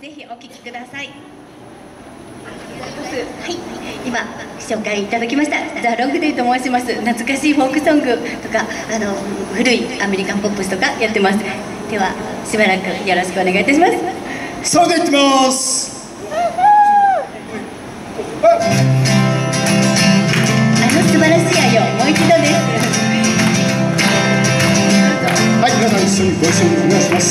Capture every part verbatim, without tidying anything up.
ぜひお聴きください。はい、今紹介いただきましたザ・ロングデイと申します。懐かしいフォークソングとかあの古いアメリカンポップスとかやってます。ではしばらくよろしくお願いいたします。 それではいってみます。 あの素晴らしい愛をもう一度です。 はい、皆さん一緒にご一緒にお願いします。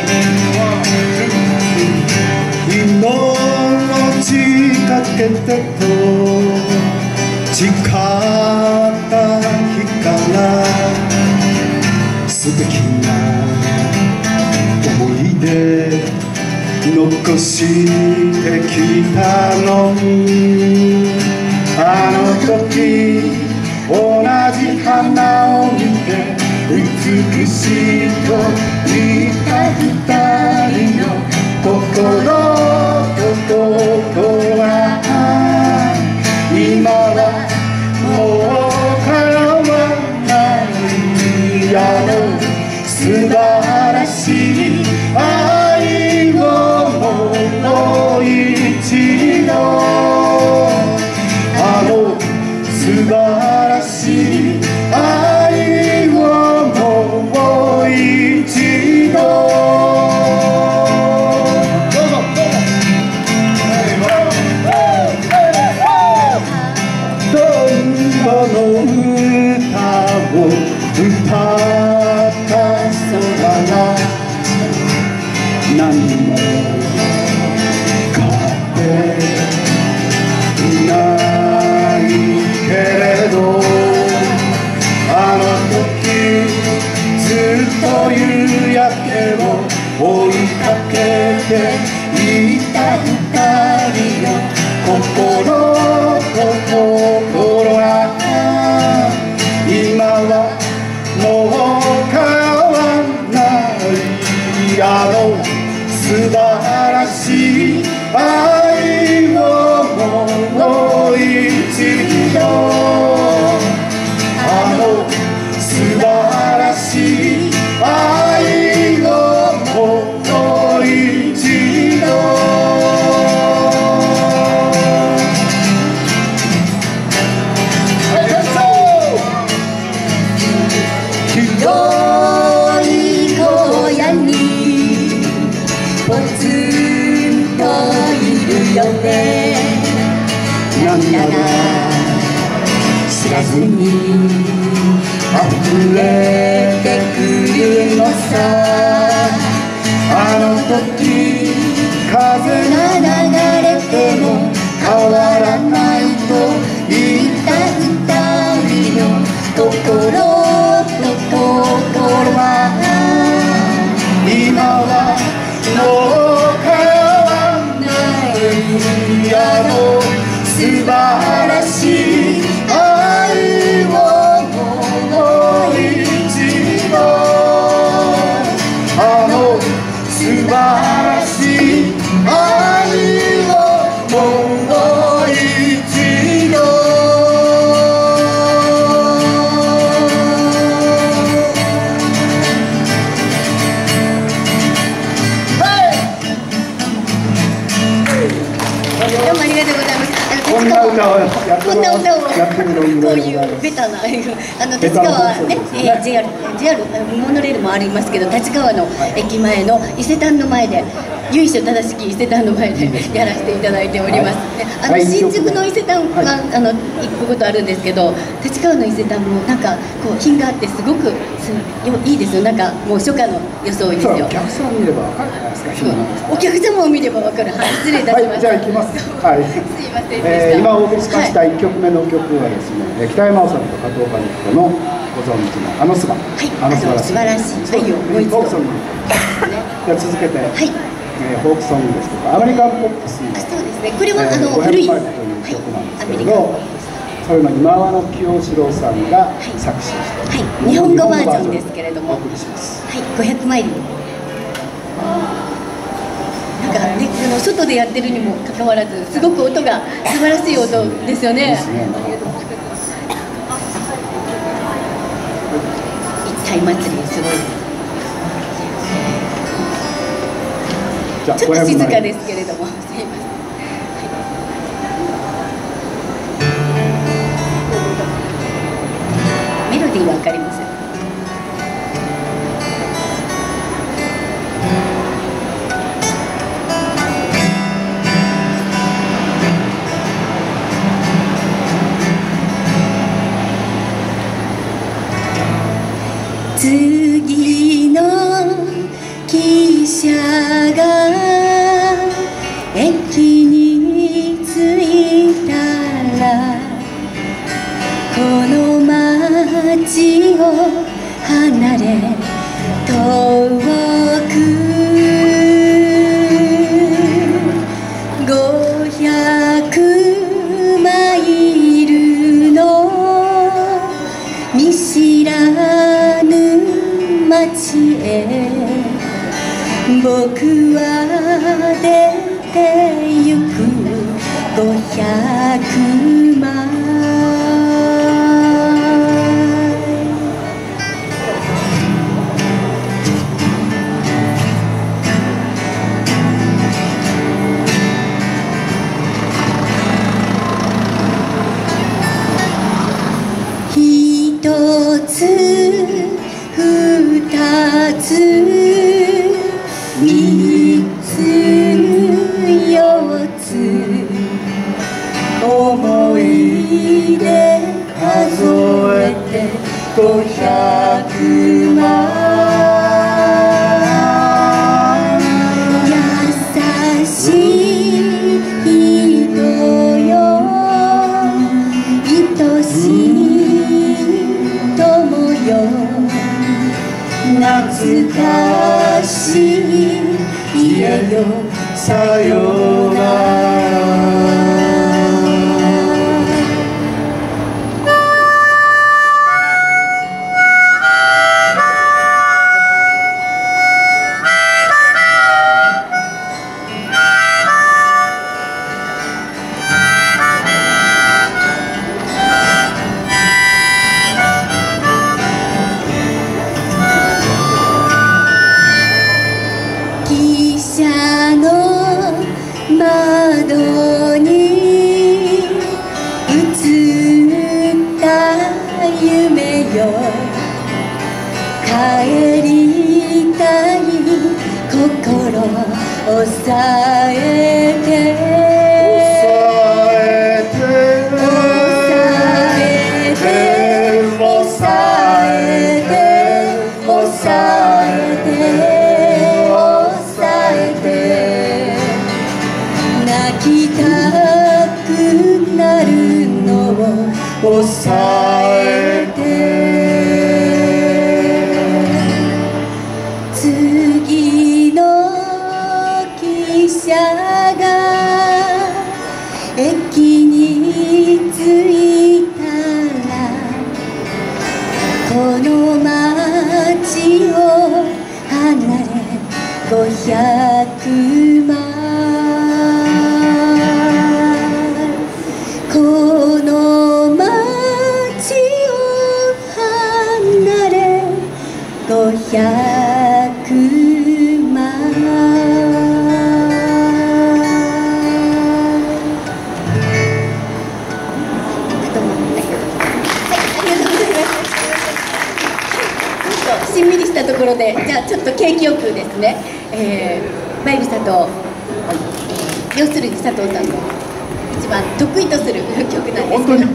命かけてと誓った日から素敵な思い出残してきたのに、あの時同じ花を見て美しいと言った二人の心と心は今はもう変わらない。あの素晴らしい愛をもう一度、あの素晴らしい愛をもう一度。どんな歌を歌った空が何も変わっていないけれど、あの時ずっと夕焼けを追いかけていた二人の心と心は今はもう変わらない。あの素晴らしい愛をもう一度、あの素晴らしい愛をもう一度。 広い荒野にポツンといるよね。涙が知らずに溢れてくるのさ。あの時風が流れても変わらないと言った二人の心心は今はもう変わらない。あの素晴らしい愛をもう一度、あの素晴らしい愛をもう一度。どうもありがとうございます。 こんな歌をやってこんな歌をやってみるこういうベタなあの立川ね、えー、ジェイアール ジェイアール モノレールもありますけど、立川の駅前の伊勢丹の前で由緒正しき伊勢丹の前でやらせていただいております。あの新宿の伊勢丹はあの行くことあるんですけど、立川の伊勢丹もなんかこう品があってすごくすいいですよ。なんかもう初夏の装いですよ。 お客さん見れば分かるじゃないですか。 お客様を見れば分かる。はい、失礼いたしました。 はい、じゃあ行きます。はい。 すいませんでした。 えー、今お送りしましたいっきょくめの曲はですね、北山治と加藤兼彦のご存知のあの姿、 はい、あの素晴らしい愛をもう一度。 フォークソング。では続けて、はい、えー、フォークソングですとかアメリカンポップスの、 そうですね。これは、 えー、 あの古いごひゃくマイルという曲なんですけれど、それの今和の清志郎さんが作詞して、 はい、日本語バージョンですけれども、 お送りします。 はい、ごひゃくマイル。なんかね、あの外でやってるにもかかわらず、すごく音が素晴らしい音ですよね。一体祭りすごい。 じゃあちょっと静かごひゃくまいですけれども、すいません。メロディーわかります？次の汽車が駅に着いたら、この街を離れ遠くごひゃくマイルの見知らぬ街へ僕は出てゆくごひゃくマイル一つ二つ三つ四つ思い出数えてごひゃくまい優しい人よ愛しい友よ懐かしい家よさよなら。汽車の窓に映った夢よ帰りたい心抑えて泣きたくなるのを抑えて次の汽車が駅に着いたらこの街を離れごひゃくマイルこの街を離れごひゃくマイルしんみりしたところで、じゃあちょっと景気よくですね、えー、まゆりさと、要するに佐藤さんの一番得意とする曲なんですけど、はい、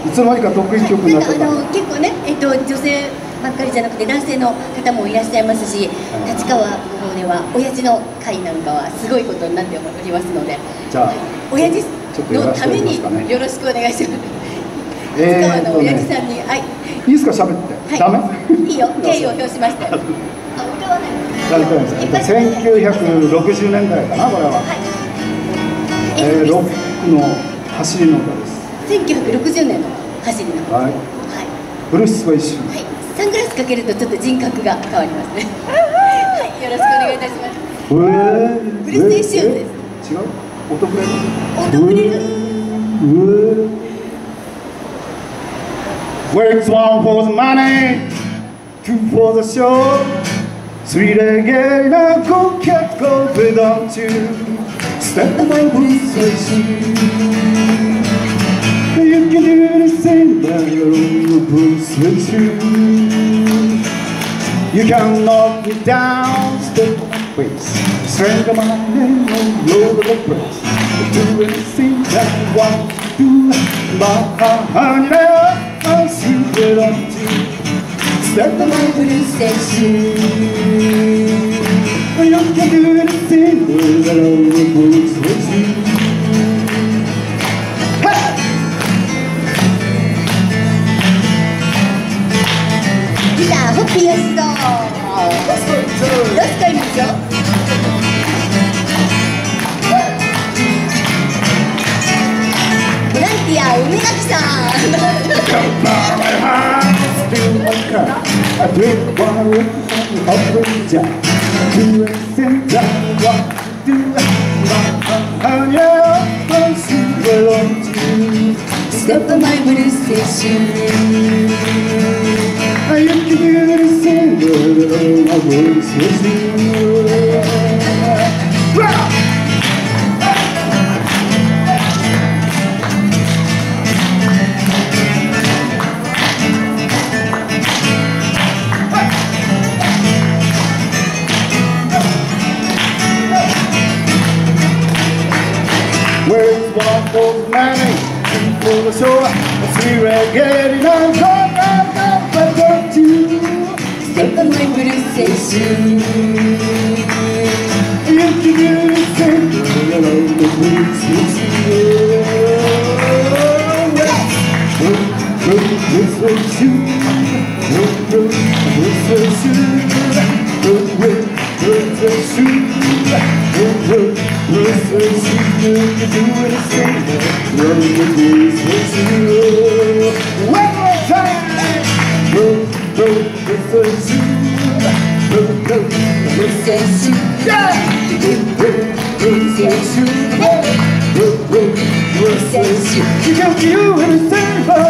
いつの間にか得意曲になってた、 はい、なんかあの結構ね、えっと、女性ばっかりじゃなくて男性の方もいらっしゃいますし、立川の方では親父の会なんかはすごいことになっておりますので、 じゃあ親父のためによろしくお願いします。立川の親父さんに、はい、 いいですか、喋って。はい、ダメ？ いいよ、敬意を表しまして。あ、歌わない。 せんきゅうひゃくろくじゅうねんだいかな、これは。はい。えー、ロックの走りの歌です。 せんきゅうひゃくろくじゅうねんの走りの歌。はい。はい。 ブルース・ウェイシュ。 はい。サングラスかけるとちょっと人格が変わりますね。はい、よろしくお願いいたします。えー、ブルース・ウェイシュです。 違う？音くれる？ 音くれる？ うー。Works one for the money, two for the show. Three-legged go cat go but don't you step on my boots You can do the same by your own boots with you You can knock me down, step on my waist Strangle my name all over the place Do anything that you want to do But honey, I'll see what I'm doing Step on my boots and shoes You can do anything with that old boots with you Hey! ギターホッピーよしとどすこいますよボランティア梅垣さん I drink one with a ranger Do anything that you want to do And yeah, I'll see what I'm doing Step on my blue station You can do anything that I want to do Where's one for money, two for the show, three-legged on top of the don't you Step on my blue station You can do anything that I want to do This was you This was you This was you This was you You can do anything that This was you One more time This was you Blue station Yeah! Blue station Blue station You can do anything but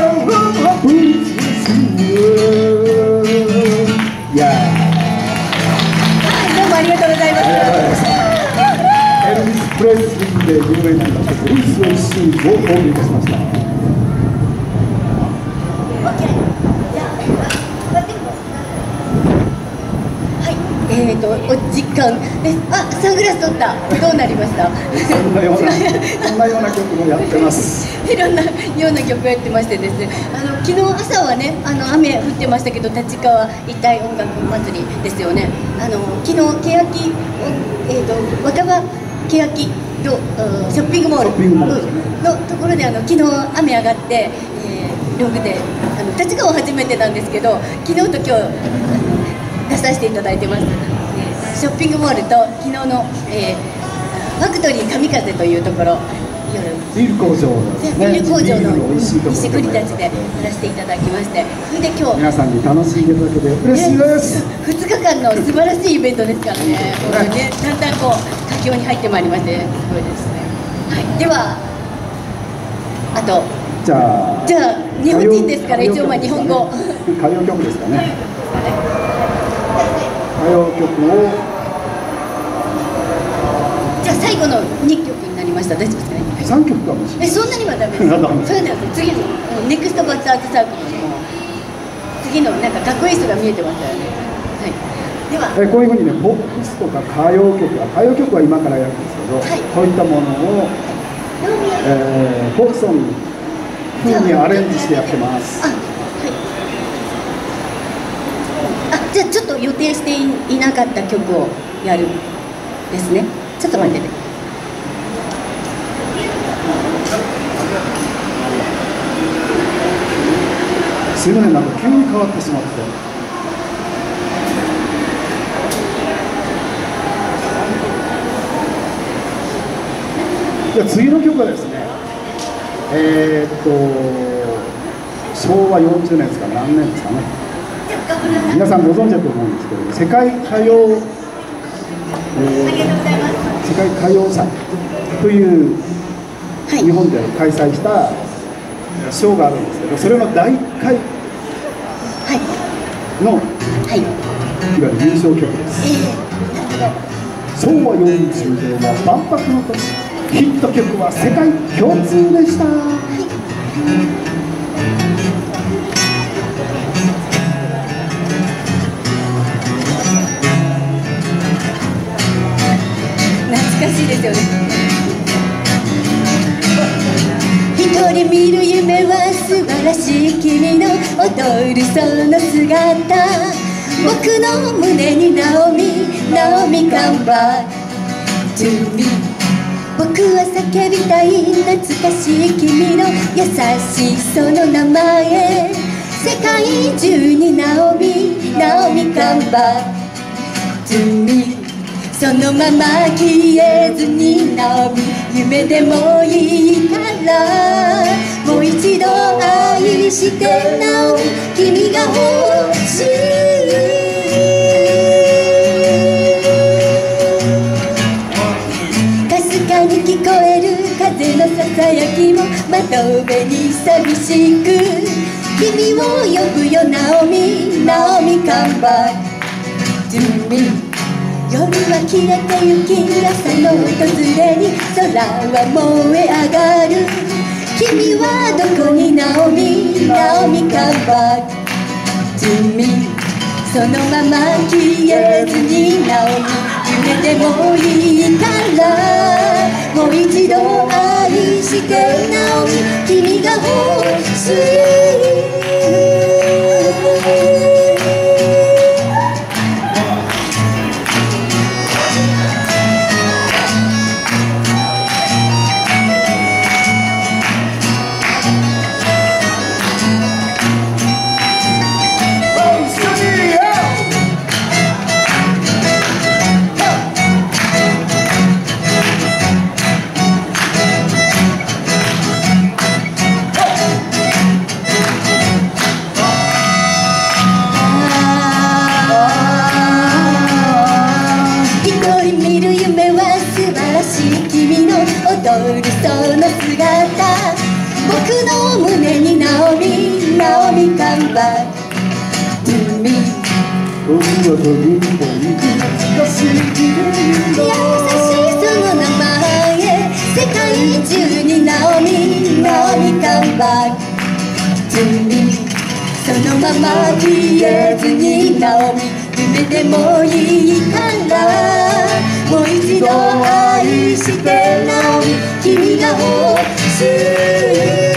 Yeah. どうもありがとうございます。 エルビス・プレスリーで有名になったブルース・ウィスを購入いたしました。 えーと、お時間です。あ、サングラス取った。どうなりました。 そんなような、そんなような曲もやってます。 いろんなような曲やってましてですね。あの昨日朝はね、あの雨降ってましたけど、立川一体音楽祭りですよね。あの昨日欅、えーと若葉欅のショッピングモールのところであの昨日雨上がって、えー、ログであの立川は初めてなんですけど、昨日と今日。出させていただいてます。ショッピングモールと昨日の、えー、ファクトリー神風というところ夜ビール工場ですね。 ビール工場の西栗たちでやらせていただきまして、それで今日皆さんに楽しんでいただけて嬉しいです。 ふつかかんの素晴らしいイベントですからね。もうね、だんだんこう佳境に入ってまいりまして、すごいですね。はい、ではあとじゃあじゃあ日本人ですから一応まあ日本語歌謡曲ですかね。歌謡曲をじゃあ最後のにきょくになりました。大丈夫ですかね。 さんきょくかもしれない。 え、そんなにはダメです。それでは次のネクストバッターズサークルの次のなんかかっこいい人が見えてますよね。はい。ではえこういうふうにね、ポップスとか歌謡曲は歌謡曲は今からやるんですけど、はい、こういったものを、えー、フォークソング風にアレンジしてやってます。 じゃあちょっと予定していなかった曲をやるですね。ちょっと待ってて。 すいません、なんか急に変わってしまって。じゃあ次の曲はですね、えー、っとしょうわよんじゅうねんですか、何年ですかね。皆さんご存知だと思うんですけど、世界歌謡、えー、世界歌謡祭という日本で開催したショーがあるんですけど、それのだいいっかいのいわゆる優勝曲です。昭和よんじゅうねんは万博の年、ヒット曲は世界共通でした。 懐かしいですよね。一人見る夢は素晴らしい君の踊るその姿、僕の胸にナオミ、ナオミカンバトゥミ、僕は叫びたい懐かしい君の優しいその名前、世界中にナオミ、ナオミカンバトゥミ、そのまま消えずにナオミ、夢でもいいからもう一度愛してナオミ、君が欲しい。かすかに聞こえる風のささやきも窓辺に寂しく、君を呼ぶよナオミ、ナオミカンバトゥミ、夜は消えてゆき朝の訪れに空は燃え上がる、君はどこにナオミ、ナオミカンバトゥミ、そのまま消えずにナオミ、夢でもいいからもう一度愛してナオミ、君が欲しい。君の踊るその姿、僕の胸にナオミ、ナオミカンバトゥミ、 僕は飛び込み優しいその名前、世界中にナオミ、ナオミカンバトゥミ、そのまま消えずにナオミ、夢でもいいからもう一度愛してナオミ、君が欲しい。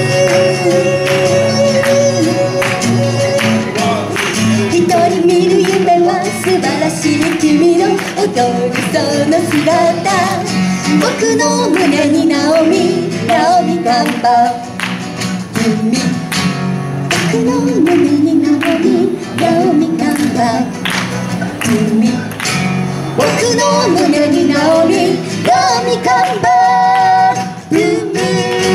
一人見る夢は素晴らしい君の踊るその姿、僕の胸にナオミ、ナオミカンバトゥミ、僕の胸にナオミ、ナオミカンバトゥミ、僕の胸にナオミ、ナオミカンバトゥミ。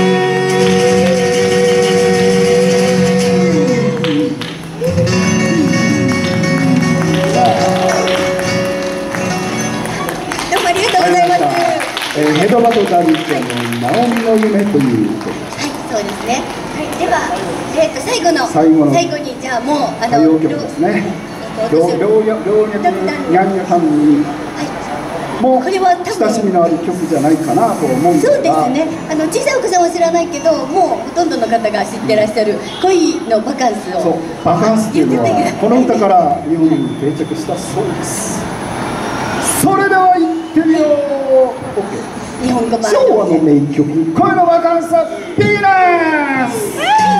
どうもありがとうございます。 えー、ヘドバトダリッチのナオミの夢という曲です。 はい、そうですね。はい、では、えっ、ー、と最後の最後の最後にじゃあもうあの歌謡曲ですね。老若老若にゃんにゃさんにも親しみのある曲じゃないかなと思うんですが、そうですね。あの小さいお子さんは知らないけど、もうほとんどの方が知ってらっしゃる恋のバカンスを。そう、バカンスっていうのはこの歌から日本に定着したそうです。それでは行ってみよう。OK。 日本語版。 昭和の名曲恋のバカンスピーナッツ。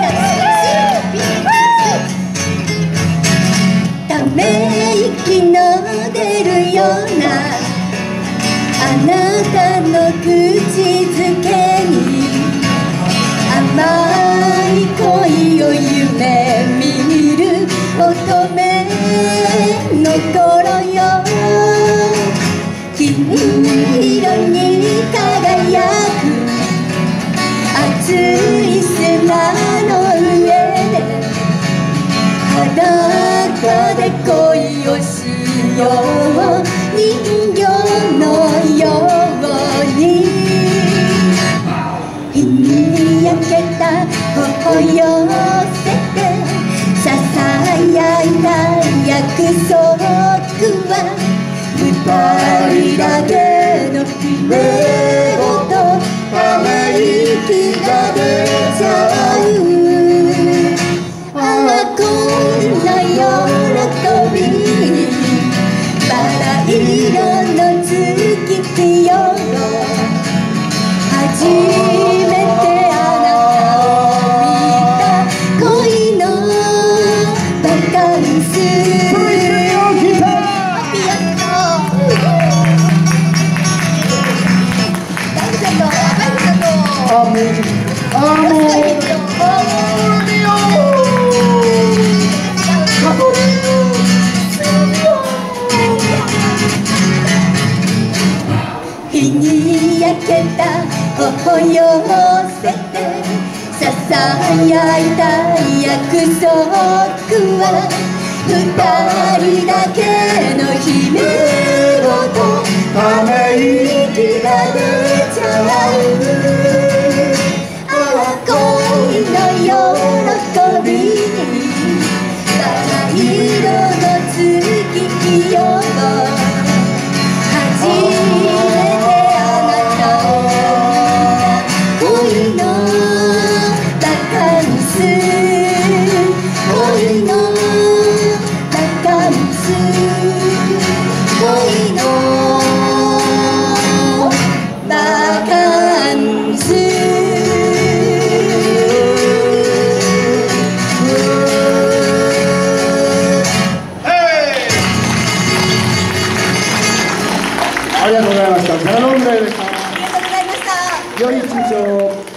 ため息の出るようなあなたの口づけに甘い恋を夢見る乙女の頃よ、金色に輝く熱い砂の上で裸で恋をしよう、人形のように日に焼けた頬寄せてささやいた約束日に焼けた頬寄せてささやいた約束は二人だけの秘め事ため息が出ちゃうああ恋の喜びに七色の月よ初めてあなたを見た恋のバカンス恋のバカンス恋のバカンスありがとうございました。ザ・ロングレイでした。 ありがとうございました。 良い一日を。